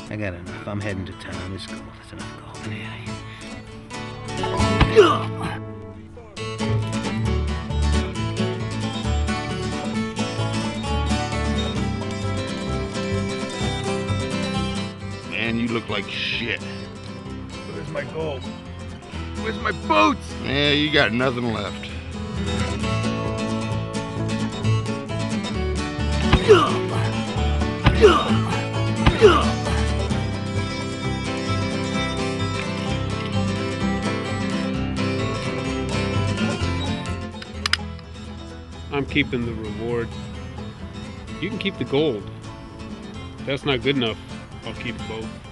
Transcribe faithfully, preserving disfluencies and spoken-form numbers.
I got enough. I'm heading to town. It's gold. It's enough gold in here. Man, you look like shit. Where's my gold? Where's my boots? Yeah, you got nothing left. I'm keeping the reward. You can keep the gold. If that's not good enough, I'll keep both.